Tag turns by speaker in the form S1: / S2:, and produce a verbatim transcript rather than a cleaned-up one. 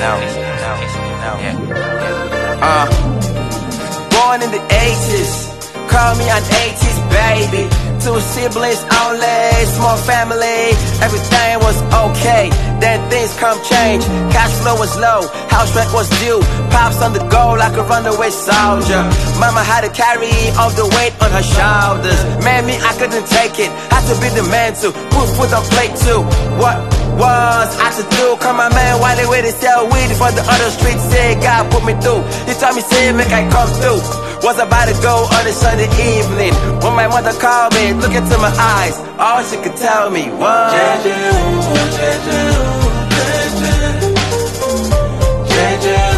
S1: now. Yeah.
S2: Uh, born in the eighties, call me an eighties baby. Two siblings only, small family, everything was okay. Then things come change, cash flow was low, house rent was due. Pops on the go like a runaway soldier. Mama had to carry all the weight on her shoulders. Man, me, I couldn't take it, had to be the man to put food on plate too. What was I to do? Come my man while they wait to sell weed for the other street. Say God put me through, he told me say make I come through. Was about to go on a Sunday evening when my mother called me, look into my eyes, all she could tell me was Jeje, Jeje, Jeje, Jeje.